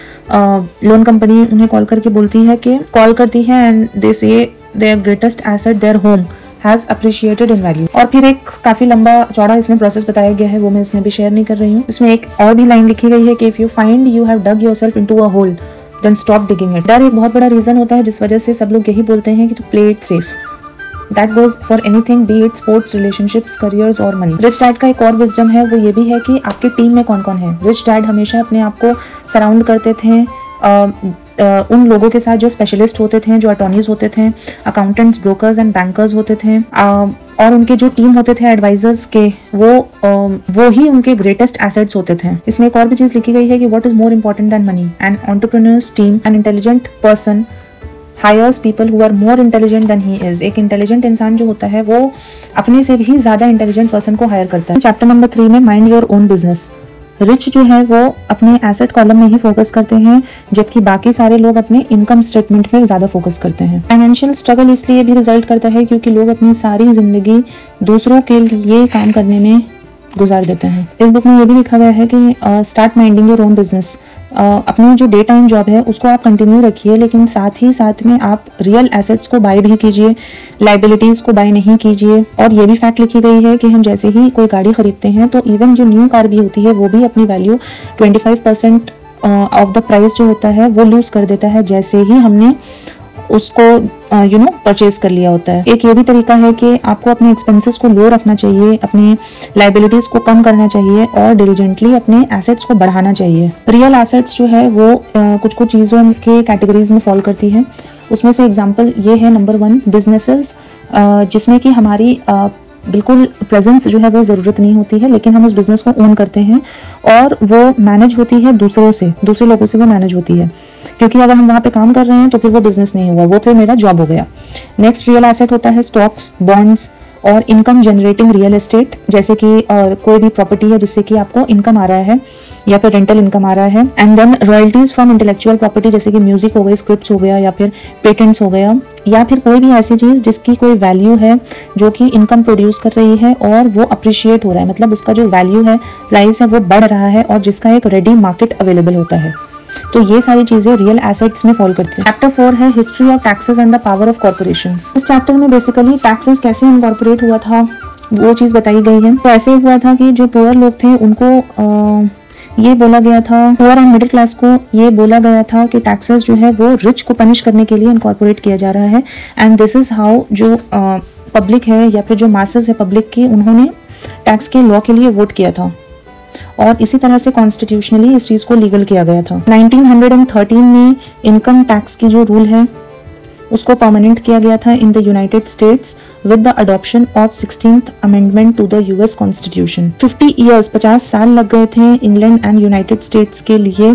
लोन कंपनी उन्हें कॉल करके बोलती है कि कॉल करती है and they say their greatest asset their home has appreciated in value. और फिर एक काफी लंबा चौड़ा इसमें प्रोसेस बताया गया है, वो मैं इसमें भी शेयर नहीं कर रही हूँ। इसमें एक और भी लाइन लिखी गई है कि if you find you have dug yourself into a hole then stop digging it. डर एक बहुत बड़ा रीजन होता है जिस वजह से सब लोग यही बोलते हैं कि to play it safe. That goes for anything, be it sports, relationships, careers और मनी। रिच डैड का एक और विजडम है, वो ये भी है कि आपकी टीम में कौन कौन है। रिच डैड हमेशा अपने आप को सराउंड करते थे uh, Uh, उन लोगों के साथ जो स्पेशलिस्ट होते थे, जो अटॉर्नीज होते थे, अकाउंटेंट्स, ब्रोकर्स एंड बैंकर्स होते थे uh, और उनके जो टीम होते थे एडवाइजर्स के वो uh, वो ही उनके ग्रेटेस्ट एसेट्स होते थे। इसमें एक और भी चीज लिखी गई है कि what is more important than money, an entrepreneur's team, an intelligent person hires people who are more intelligent than he is. एक इंटेलिजेंट इंसान जो होता है वो अपने से भी ज्यादा इंटेलिजेंट पर्सन को हायर करता है। चैप्टर नंबर थ्री में mind your own business. Rich जो है वो अपने एसेट कॉलम में ही फोकस करते हैं जबकि बाकी सारे लोग अपने इनकम स्टेटमेंट में ज्यादा फोकस करते हैं। फाइनेंशियल स्ट्रगल इसलिए भी रिजल्ट करता है क्योंकि लोग अपनी सारी जिंदगी दूसरों के लिए काम करने में गुजार देते हैं। इस बुक में ये भी लिखा गया है कि start minding your own business. अपनी जो डे टाइम जॉब है उसको आप कंटिन्यू रखिए, लेकिन साथ ही साथ में आप रियल एसेट्स को बाय भी कीजिए, लाइबिलिटीज को बाय नहीं कीजिए। और ये भी फैक्ट लिखी गई है कि हम जैसे ही कोई गाड़ी खरीदते हैं तो इवन जो न्यू कार भी होती है वो भी अपनी वैल्यू पच्चीस परसेंट ऑफ द प्राइस जो होता है वो लूज कर देता है जैसे ही हमने उसको यू नो परचेज कर लिया होता है। एक ये भी तरीका है कि आपको अपने एक्सपेंसेस को लो रखना चाहिए, अपने लाइबिलिटीज को कम करना चाहिए और डिलीजेंटली अपने एसेट्स को बढ़ाना चाहिए। रियल एसेट्स जो है वो कुछ कुछ चीजों के कैटेगरीज में फॉल करती है। उसमें से एग्जांपल ये है नंबर वन, बिजनेसेस जिसमें कि हमारी बिल्कुल प्रेजेंस जो है वो जरूरत नहीं होती है लेकिन हम उस बिजनेस को ओन करते हैं और वो मैनेज होती है दूसरों से, दूसरे लोगों से वो मैनेज होती है, क्योंकि अगर हम वहां पे काम कर रहे हैं तो फिर वो बिजनेस नहीं हुआ, वो फिर मेरा जॉब हो गया। नेक्स्ट रियल एसेट होता है स्टॉक्स, बॉन्ड्स और इनकम जनरेटिंग रियल एस्टेट, जैसे कि uh, कोई भी प्रॉपर्टी है जिससे कि आपको इनकम आ रहा है या फिर रेंटल इनकम आ रहा है। And then royalties from intellectual property, जैसे कि म्यूजिक हो गई, स्क्रिप्ट्स हो गया या फिर पेटेंट्स हो गया, या फिर कोई भी ऐसी चीज जिसकी कोई वैल्यू है जो कि इनकम प्रोड्यूस कर रही है और वो अप्रिशिएट हो रहा है, मतलब उसका जो वैल्यू है, प्राइस है, वो बढ़ रहा है और जिसका एक रेडी मार्केट अवेलेबल होता है। तो ये सारी चीजें रियल एसेट्स में फॉल करती है। चैप्टर फोर है history of taxes and the power of corporations. इस चैप्टर में बेसिकली टैक्सेस कैसे इनकॉर्पोरेट हुआ था वो चीज बताई गई है। तो ऐसे हुआ था कि जो पुअर लोग थे उनको आ, ये बोला गया था, पुअर एंड मिडिल क्लास को ये बोला गया था कि टैक्सेस जो है वो रिच को पनिश करने के लिए इनकॉर्पोरेट किया जा रहा है। एंड दिस इज हाउ जो पब्लिक है या फिर जो मासेस है पब्लिक की, उन्होंने टैक्स के लॉ के लिए वोट किया था और इसी तरह से कॉन्स्टिट्यूशनली इस चीज को लीगल किया गया था। नाइनटीन थर्टीन में इनकम टैक्स की जो रूल है उसको परमानेंट किया गया था in the United States with the adoption of sixteenth amendment to the US constitution. Fifty years पचास साल लग गए थे इंग्लैंड एंड यूनाइटेड स्टेट्स के लिए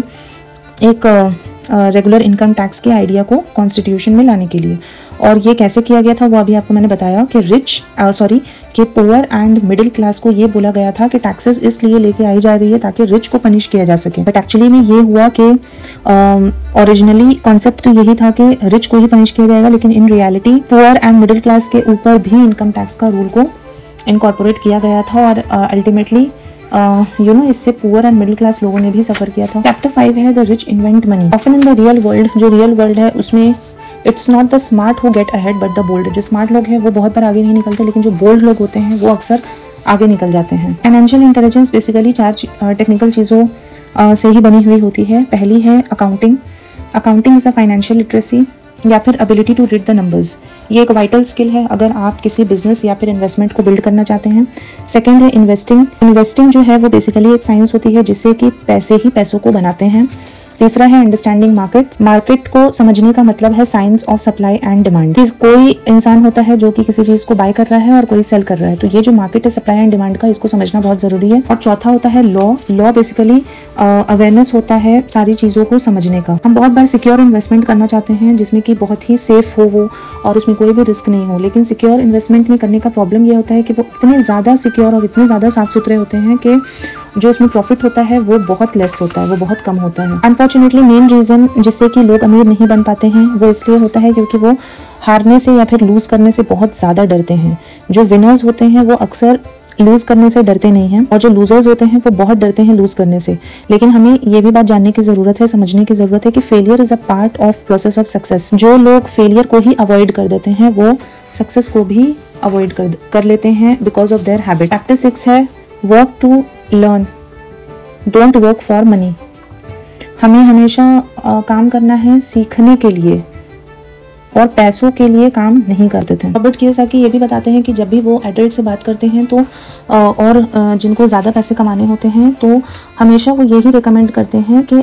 एक रेगुलर इनकम टैक्स के आइडिया को कॉन्स्टिट्यूशन में लाने के लिए। और ये कैसे किया गया था वो अभी आपको मैंने बताया कि रिच सॉरी कि पुअर एंड मिडिल क्लास को ये बोला गया था कि टैक्सेस इसलिए लेके आई जा रही है ताकि रिच को पनिश किया जा सके। बट एक्चुअली में ये हुआ कि ओरिजिनली कॉन्सेप्ट तो यही था कि रिच को ही पनिश किया जाएगा, लेकिन in reality poor and middle class के ऊपर भी इनकम टैक्स का रूल को इनकॉर्पोरेट किया गया था और अल्टीमेटली यू नो इससे पुअर एंड मिडिल क्लास लोगों ने भी सफर किया था। चैप्टर फाइव है the rich invent money. Often in the real world, जो रियल वर्ल्ड है उसमें it's not the smart who get ahead but the bold. जो स्मार्ट लोग हैं वो बहुत बार आगे नहीं निकलते, लेकिन जो बोल्ड लोग होते हैं वो अक्सर आगे निकल जाते हैं। फाइनेंशियल इंटेलिजेंस बेसिकली चार टेक्निकल चीज़ों से ही बनी हुई होती है। पहली है accounting. Accounting is a financial literacy या फिर ability to read the numbers. ये एक वाइटल स्किल है अगर आप किसी बिजनेस या फिर इन्वेस्टमेंट को बिल्ड करना चाहते हैं। सेकंड है इन्वेस्टिंग। इन्वेस्टिंग जो है वो बेसिकली एक साइंस होती है जिससे कि पैसे ही पैसों को बनाते हैं। तीसरा है अंडरस्टैंडिंग मार्केट। मार्केट को समझने का मतलब है science of supply and demand. कोई इंसान होता है जो कि किसी चीज को बाय कर रहा है और कोई सेल कर रहा है, तो ये जो मार्केट है सप्लाई एंड डिमांड का, इसको समझना बहुत जरूरी है। और चौथा होता है लॉ। लॉ बेसिकली अवेयरनेस होता है सारी चीजों को समझने का। हम बहुत बार सिक्योर इन्वेस्टमेंट करना चाहते हैं जिसमें कि बहुत ही सेफ हो वो और उसमें कोई भी रिस्क नहीं हो, लेकिन सिक्योर इन्वेस्टमेंट में करने का प्रॉब्लम ये होता है कि वो इतने ज्यादा सिक्योर और इतने ज्यादा साफ सुथरे होते हैं कि जो उसमें प्रॉफिट होता है वो बहुत लेस होता है, वो बहुत कम होता है। अनफॉर्चुनेटली मेन रीजन जिससे कि लोग अमीर नहीं बन पाते हैं वो इसलिए होता है क्योंकि वो हारने से या फिर लूज करने से बहुत ज्यादा डरते हैं। जो विनर्स होते हैं वो अक्सर लूज करने से डरते नहीं हैं और जो लूजर्स होते हैं वो बहुत डरते हैं लूज करने से। लेकिन हमें ये भी बात जानने की जरूरत है, समझने की जरूरत है कि failure is a part of process of success. जो लोग फेलियर को ही अवॉइड कर देते हैं वो सक्सेस को भी अवॉइड कर, कर लेते हैं because of their habit. Chapter six है work to learn, don't work for money. हमें हमेशा आ, काम करना है सीखने के लिए और पैसों के लिए काम नहीं करते थे। रॉबर्ट कियोसाकी ये भी बताते हैं कि जब भी वो एडल्ट से बात करते हैं तो और जिनको ज़्यादा पैसे कमाने होते हैं तो हमेशा वो यही रिकमेंड करते हैं कि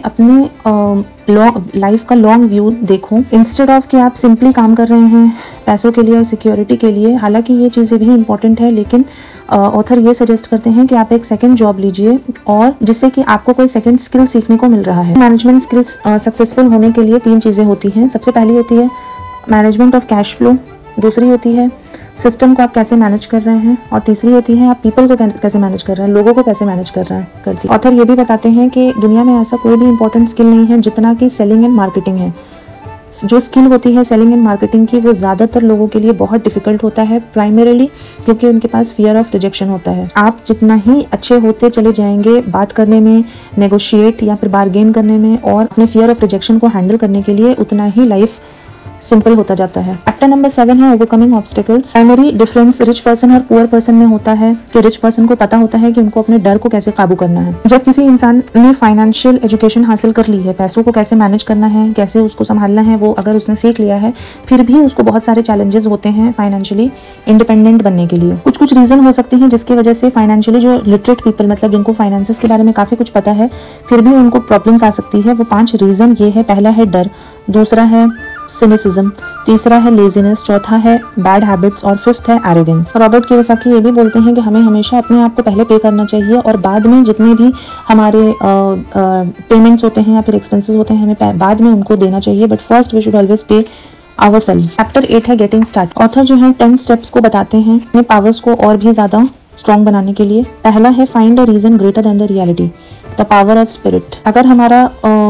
अपने लाइफ का लॉन्ग व्यू देखो, इंस्टेड ऑफ कि आप सिंपली काम कर रहे हैं पैसों के लिए और सिक्योरिटी के लिए। हालांकि ये चीज़ें भी इंपॉर्टेंट है, लेकिन ऑथर ये सजेस्ट करते हैं कि आप एक सेकंड जॉब लीजिए और जिससे कि आपको कोई सेकंड स्किल सीखने को मिल रहा है। मैनेजमेंट स्किल्स सक्सेसफुल होने के लिए तीन चीज़ें होती हैं। सबसे पहली होती है मैनेजमेंट ऑफ कैश फ्लो, दूसरी होती है सिस्टम को आप कैसे मैनेज कर रहे हैं और तीसरी होती है आप पीपल को कैसे मैनेज कर रहे हैं, लोगों को कैसे मैनेज कर रहे हैं करती है। ऑथर ये भी बताते हैं कि दुनिया में ऐसा कोई भी इंपॉर्टेंट स्किल नहीं है जितना कि सेलिंग एंड मार्केटिंग है। जो स्किल होती है सेलिंग एंड मार्केटिंग की वो ज़्यादातर लोगों के लिए बहुत डिफिकल्ट होता है, प्राइमरीली क्योंकि उनके पास फियर ऑफ रिजेक्शन होता है। आप जितना ही अच्छे होते चले जाएंगे बात करने में, नेगोशिएट या फिर बार्गेन करने में और अपने फियर ऑफ रिजेक्शन को हैंडल करने के लिए, उतना ही लाइफ सिंपल होता जाता है। चैप्टर नंबर सेवन है overcoming obstacles. Primary difference rich person और पुअर पर्सन में होता है कि रिच पर्सन को पता होता है कि उनको अपने डर को कैसे काबू करना है। जब किसी इंसान ने फाइनेंशियल एजुकेशन हासिल कर ली है, पैसों को कैसे मैनेज करना है, कैसे उसको संभालना है, वो अगर उसने सीख लिया है, फिर भी उसको बहुत सारे चैलेंजेस होते हैं फाइनेंशियली इंडिपेंडेंट बनने के लिए। कुछ कुछ रीजन हो सकते हैं जिसकी वजह से फाइनेंशियली जो लिटरेट पीपल, मतलब जिनको फाइनेंसेस के बारे में काफी कुछ पता है, फिर भी उनको प्रॉब्लम्स आ सकती है। वो पांच रीजन ये है। पहला है डर, दूसरा है सिनिसिज्म, तीसरा है लेजीनेस, चौथा है बैड हैबिट्स और फिफ्थ है एरोगेंस। रॉबर्ट कियोसाकी ये भी बोलते हैं कि हमें हमेशा अपने आप को पहले पे करना चाहिए और बाद में जितने भी हमारे पेमेंट्स होते हैं या फिर एक्सपेंसेस होते हैं हमें बाद में उनको देना चाहिए, but first we should always pay ourselves. Chapter eight है गेटिंग स्टार्ट। ऑथर जो है टेन स्टेप्स को बताते हैं अपने पावर्स को और भी ज्यादा स्ट्रॉन्ग बनाने के लिए। पहला है find a reason greater than the reality, the power of spirit. अगर हमारा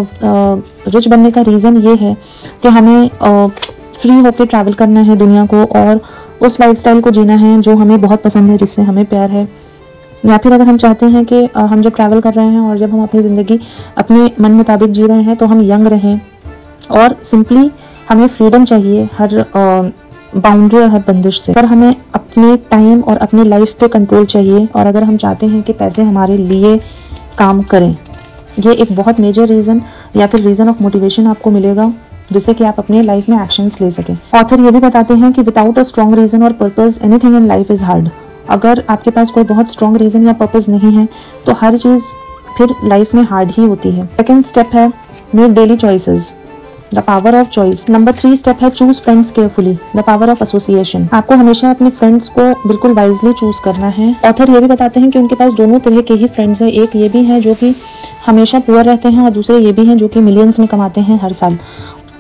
रिच बनने का रीजन ये है कि हमें फ्री होकर ट्रैवल करना है दुनिया को और उस लाइफस्टाइल को जीना है जो हमें बहुत पसंद है, जिससे हमें प्यार है, या फिर अगर हम चाहते हैं कि हम जब ट्रैवल कर रहे हैं और जब हम अपनी ज़िंदगी अपने मन मुताबिक जी रहे हैं तो हम यंग रहें और सिंपली हमें फ्रीडम चाहिए हर बाउंड्री और हर बंदिश से, पर हमें अपने टाइम और अपने लाइफ पे कंट्रोल चाहिए। और अगर हम चाहते हैं कि पैसे हमारे लिए काम करें, ये एक बहुत मेजर रीज़न या फिर रीज़न ऑफ मोटिवेशन आपको मिलेगा जिससे कि आप अपने लाइफ में एक्शंस ले सकें। ऑथर ये भी बताते हैं कि विदाउट अ स्ट्रॉन्ग रीज़न और purpose anything in life is hard. अगर आपके पास कोई बहुत स्ट्रॉन्ग रीज़न या पर्पस नहीं है तो हर चीज़ फिर लाइफ में हार्ड ही होती है। सेकेंड स्टेप है make daily choices, the power of choice. Number three step है choose friends carefully, the power of association. आपको हमेशा अपने फ्रेंड्स को बिल्कुल वाइजली चूज करना है। ऑथर ये भी बताते हैं कि उनके पास दोनों तरह के ही फ्रेंड्स हैं। एक ये भी हैं जो कि हमेशा पुअर रहते हैं और दूसरे ये भी हैं जो कि मिलियंस में कमाते हैं हर साल।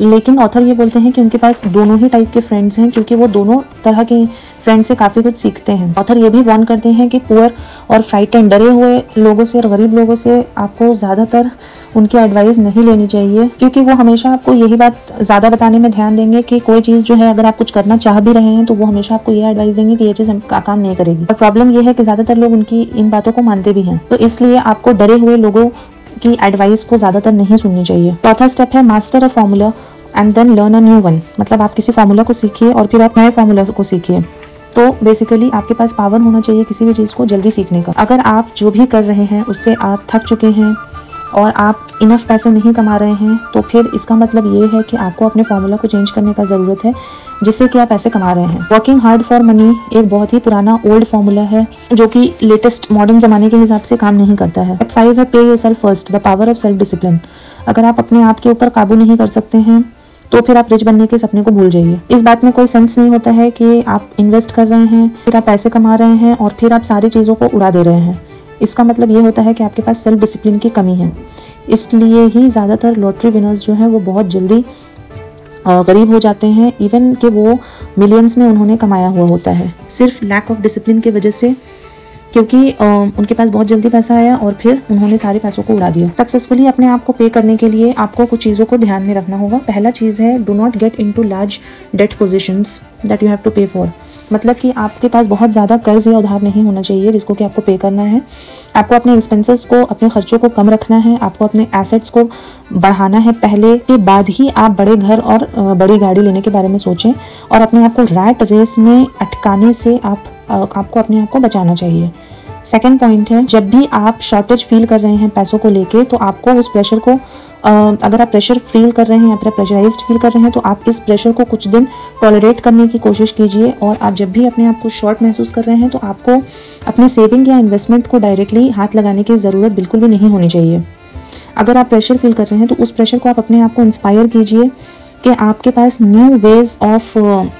लेकिन ऑथर ये बोलते हैं कि उनके पास दोनों ही टाइप के फ्रेंड्स हैं, क्योंकि वो दोनों तरह के फ्रेंड से काफ़ी कुछ सीखते हैं। ऑथर ये भी वार्न करते हैं कि पुअर और फ्राइटेंड, डरे हुए लोगों से और गरीब लोगों से आपको ज़्यादातर उनकी एडवाइस नहीं लेनी चाहिए, क्योंकि वो हमेशा आपको यही बात ज़्यादा बताने में ध्यान देंगे कि कोई चीज़ जो है अगर आप कुछ करना चाह भी रहे हैं तो वो हमेशा आपको ये एडवाइस देंगे कि ये चीज़ का काम नहीं करेगी। और प्रॉब्लम ये है कि ज़्यादातर लोग उनकी इन बातों को मानते भी हैं, तो इसलिए आपको डरे हुए लोगों की एडवाइस को ज़्यादातर नहीं सुननी चाहिए। चौथा स्टेप है master a formula and then learn a new one. मतलब आप किसी फॉर्मूला को सीखिए और फिर आप नए फॉर्मूला को सीखिए। तो बेसिकली आपके पास पावर होना चाहिए किसी भी चीज़ को जल्दी सीखने का। अगर आप जो भी कर रहे हैं उससे आप थक चुके हैं और आप इनफ पैसे नहीं कमा रहे हैं, तो फिर इसका मतलब ये है कि आपको अपने फॉर्मूला को चेंज करने का ज़रूरत है, जिससे कि आप पैसे कमा रहे हैं। वर्किंग हार्ड फॉर मनी एक बहुत ही पुराना ओल्ड फॉर्मूला है जो कि लेटेस्ट मॉडर्न ज़माने के हिसाब से काम नहीं करता है। स्टेप फाइव है pay yourself first, the power of self discipline. अगर आप अपने आप के ऊपर काबू नहीं कर सकते हैं तो फिर आप रिच बनने के सपने को भूल जाइए। इस बात में कोई सेंस नहीं होता है कि आप इन्वेस्ट कर रहे हैं, फिर आप पैसे कमा रहे हैं और फिर आप सारी चीज़ों को उड़ा दे रहे हैं। इसका मतलब ये होता है कि आपके पास सेल्फ डिसिप्लिन की कमी है। इसलिए ही ज़्यादातर लॉटरी विनर्स जो हैं वो बहुत जल्दी गरीब हो जाते हैं, इवन कि वो मिलियंस में उन्होंने कमाया हुआ होता है, सिर्फ लैक ऑफ डिसिप्लिन की वजह से, क्योंकि आ, उनके पास बहुत जल्दी पैसा आया और फिर उन्होंने सारे पैसों को उड़ा दिया। सक्सेसफुली अपने आप को पे करने के लिए आपको कुछ चीज़ों को ध्यान में रखना होगा। पहला चीज़ है do not get into large debt positions that you have to pay for. मतलब कि आपके पास बहुत ज़्यादा कर्ज या उधार नहीं होना चाहिए जिसको कि आपको पे करना है। आपको अपने एक्सपेंसेस को, अपने खर्चों को कम रखना है। आपको अपने एसेट्स को बढ़ाना है पहले, के बाद ही आप बड़े घर और बड़ी गाड़ी लेने के बारे में सोचें। और अपने आप को रैट रेस में अटकाने से आप आपको अपने आप को बचाना चाहिए। सेकेंड पॉइंट है, जब भी आप शॉर्टेज फील कर रहे हैं पैसों को लेके, तो आपको उस प्रेशर को Uh, अगर आप प्रेशर फील कर रहे हैं या फिर प्रेशराइज्ड फील कर रहे हैं तो आप इस प्रेशर को कुछ दिन टॉलरेट करने की कोशिश कीजिए। और आप जब भी अपने आप को शॉर्ट महसूस कर रहे हैं तो आपको अपने सेविंग या इन्वेस्टमेंट को डायरेक्टली हाथ लगाने की ज़रूरत बिल्कुल भी नहीं होनी चाहिए। अगर आप प्रेशर फील कर रहे हैं तो उस प्रेशर को आप अपने आप को इंस्पायर कीजिए कि आपके पास न्यू वेज ऑफ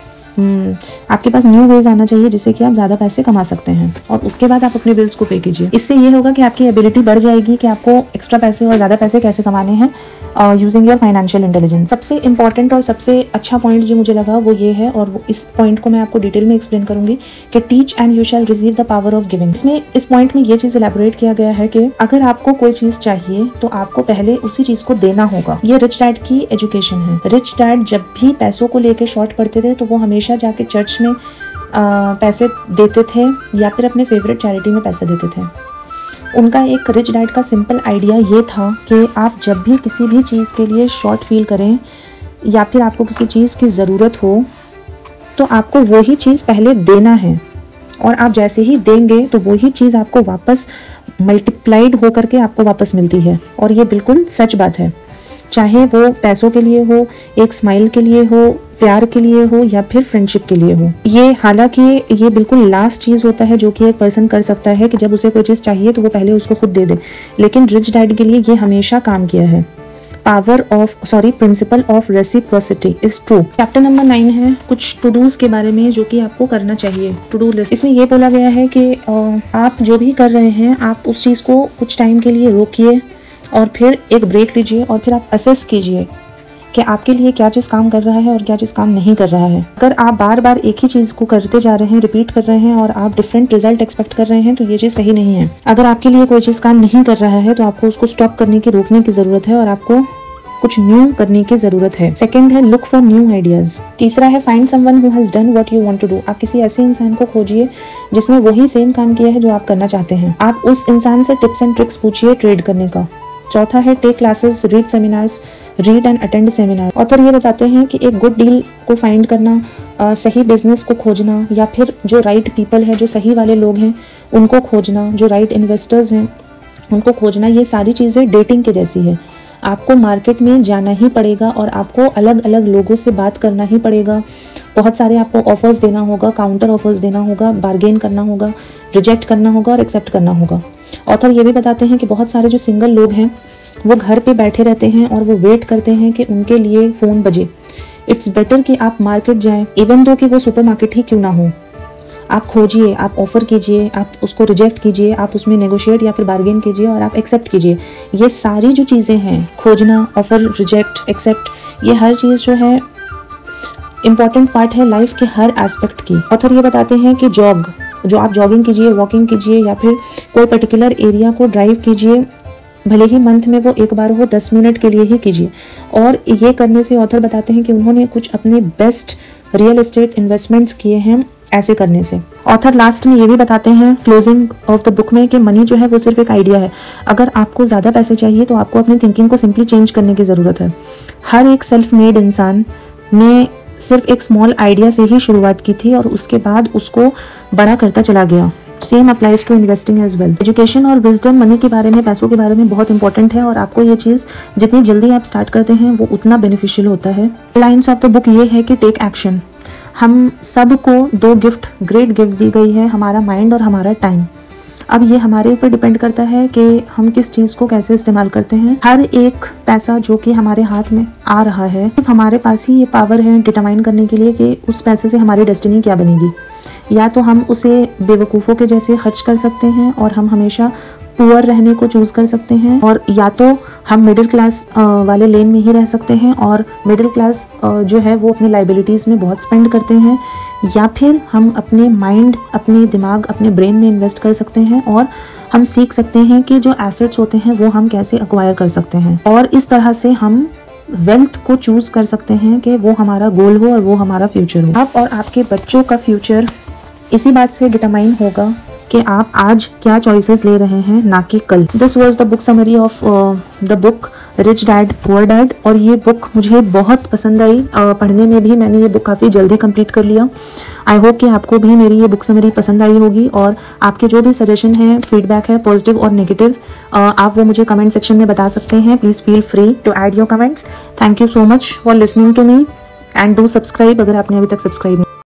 Hmm, आपके पास न्यू वेज आना चाहिए जिससे कि आप ज़्यादा पैसे कमा सकते हैं, और उसके बाद आप अपने बिल्स को पे कीजिए। इससे ये होगा कि आपकी एबिलिटी बढ़ जाएगी कि आपको एक्स्ट्रा पैसे और ज़्यादा पैसे कैसे कमाने हैं यूजिंग योर फाइनेंशियल इंटेलिजेंस। सबसे इंपॉर्टेंट और सबसे अच्छा पॉइंट जो मुझे लगा वो ये है, और इस पॉइंट को मैं आपको डिटेल में एक्सप्लेन करूंगी कि teach and you shall receive the power of giving. इसमें इस पॉइंट में ये चीज़ एलैबोरेट किया गया है कि अगर आपको कोई चीज़ चाहिए तो आपको पहले उसी चीज़ को देना होगा। ये रिच डैड की एजुकेशन है। रिच डैड जब भी पैसों को लेकर शॉर्ट पड़ते थे तो वो हमेशा जाके चर्च में आ, पैसे देते थे या फिर अपने फेवरेट चैरिटी में पैसे देते थे। उनका एक रिच डैड का सिंपल आइडिया ये था कि आप जब भी किसी भी चीज़ के लिए शॉर्ट फील करें या फिर आपको किसी चीज़ की ज़रूरत हो तो आपको वही चीज़ पहले देना है, और आप जैसे ही देंगे तो वही चीज़ आपको वापस मल्टीप्लाइड होकर के आपको वापस मिलती है। और ये बिल्कुल सच बात है, चाहे वो पैसों के लिए हो, एक स्माइल के लिए हो, प्यार के लिए हो या फिर फ्रेंडशिप के लिए हो। ये हालांकि ये बिल्कुल लास्ट चीज़ होता है जो कि एक पर्सन कर सकता है कि जब उसे कोई चीज़ चाहिए तो वो पहले उसको खुद दे दे, लेकिन रिच डैड के लिए ये हमेशा काम किया है। Power of sorry principle of reciprocity is true. Chapter number nine है कुछ टू डूज के बारे में जो कि आपको करना चाहिए, टू डू लिस्ट। इसमें ये बोला गया है कि आप जो भी कर रहे हैं आप उस चीज़ को कुछ टाइम के लिए रोकिए और फिर एक ब्रेक लीजिए और फिर आप असेस कीजिए कि आपके लिए क्या चीज़ काम कर रहा है और क्या चीज़ काम नहीं कर रहा है। अगर आप बार बार एक ही चीज़ को करते जा रहे हैं, रिपीट कर रहे हैं और आप डिफरेंट रिजल्ट एक्सपेक्ट कर रहे हैं तो ये चीज़ सही नहीं है। अगर आपके लिए कोई चीज़ काम नहीं कर रहा है तो आपको उसको स्टॉप करने की, रोकने की ज़रूरत है और आपको कुछ न्यू करने की जरूरत है। सेकंड है लुक फॉर न्यू आइडियाज। तीसरा है find someone who has done what you want to do. आप किसी ऐसे इंसान को खोजिए जिसने वही सेम काम किया है जो आप करना चाहते हैं। आप उस इंसान से टिप्स एंड ट्रिक्स पूछिए ट्रेड करने का। चौथा है take classes, read seminars, read and attend seminar. Author ये बताते हैं कि एक गुड डील को फाइंड करना, आ, सही बिजनेस को खोजना या फिर जो राइट पीपल है, जो सही वाले लोग हैं उनको खोजना, जो राइट इन्वेस्टर्स हैं उनको खोजना, ये सारी चीज़ें डेटिंग के जैसी है। आपको मार्केट में जाना ही पड़ेगा और आपको अलग अलग लोगों से बात करना ही पड़ेगा। बहुत सारे आपको ऑफर्स देना होगा, काउंटर ऑफर्स देना होगा, बार्गेन करना होगा, रिजेक्ट करना होगा और एक्सेप्ट करना होगा। ऑथर ये भी बताते हैं कि बहुत सारे जो सिंगल लोग हैं वो घर पे बैठे रहते हैं और वो वेट करते हैं कि उनके लिए फ़ोन बजे। इट्स बेटर कि आप मार्केट जाएं, इवन दो कि वो सुपरमार्केट ही क्यों ना हो। आप खोजिए, आप ऑफर कीजिए, आप उसको रिजेक्ट कीजिए, आप उसमें नेगोशिएट या फिर बार्गेन कीजिए और आप एक्सेप्ट कीजिए। ये सारी जो चीज़ें हैं, खोजना, ऑफर, रिजेक्ट, एक्सेप्ट, ये हर चीज़ जो है इंपॉर्टेंट पार्ट है लाइफ के हर एस्पेक्ट की। ऑथर ये बताते हैं कि जॉग, जो आप जॉगिंग कीजिए, वॉकिंग कीजिए या फिर कोई पर्टिकुलर एरिया को ड्राइव कीजिए, भले ही मंथ में वो एक बार हो, दस मिनट के लिए ही कीजिए। और ये करने से ऑथर बताते हैं कि उन्होंने कुछ अपने बेस्ट रियल एस्टेट इन्वेस्टमेंट्स किए हैं ऐसे करने से। ऑथर लास्ट में ये भी बताते हैं क्लोजिंग ऑफ द बुक में कि मनी जो है वो सिर्फ एक आइडिया है। अगर आपको ज़्यादा पैसे चाहिए तो आपको अपनी थिंकिंग को सिंपली चेंज करने की ज़रूरत है। हर एक सेल्फ मेड इंसान ने सिर्फ एक स्मॉल आइडिया से ही शुरुआत की थी और उसके बाद उसको बड़ा करता चला गया। Same applies to investing as well. Education और विजडम मनी के बारे में, पैसों के बारे में बहुत इंपॉर्टेंट है और आपको ये चीज़ जितनी जल्दी आप स्टार्ट करते हैं वो उतना बेनिफिशियल होता है। लाइन्स ऑफ द बुक ये है कि टेक एक्शन। हम सबको दो गिफ्ट, ग्रेट गिफ्ट्स दी गई है, हमारा माइंड और हमारा टाइम। अब ये हमारे ऊपर डिपेंड करता है कि हम किस चीज़ को कैसे इस्तेमाल करते हैं। हर एक पैसा जो कि हमारे हाथ में आ रहा है, सिर्फ हमारे पास ही ये पावर है डिटरमाइन करने के लिए कि उस पैसे से हमारी डेस्टिनी क्या बनेगी। या तो हम उसे बेवकूफ़ों के जैसे खर्च कर सकते हैं और हम हमेशा पुअर रहने को चूज़ कर सकते हैं, और या तो हम मिडिल क्लास वाले लेन में ही रह सकते हैं और मिडिल क्लास जो है वो अपनी लाइबिलिटीज़ में बहुत स्पेंड करते हैं, या फिर हम अपने माइंड, अपने दिमाग, अपने ब्रेन में इन्वेस्ट कर सकते हैं और हम सीख सकते हैं कि जो एसेट्स होते हैं वो हम कैसे एक्वायर कर सकते हैं। और इस तरह से हम वेल्थ को चूज कर सकते हैं कि वो हमारा गोल हो और वो हमारा फ्यूचर हो। आप और आपके बच्चों का फ्यूचर इसी बात से डिटरमाइन होगा कि आप आज क्या चॉइसेस ले रहे हैं, ना कि कल। This was the book summary of the book rich dad poor dad. और ये बुक मुझे बहुत पसंद आई, uh, पढ़ने में भी मैंने ये बुक काफ़ी जल्दी कंप्लीट कर लिया। आई होप कि आपको भी मेरी ये बुक समरी पसंद आई होगी और आपके जो भी सजेशन है, फीडबैक है, पॉजिटिव और नेगेटिव, uh, आप वो मुझे कमेंट सेक्शन में बता सकते हैं। Please feel free to add your comments. Thank you so much for listening to me and do subscribe अगर आपने अभी तक सब्सक्राइब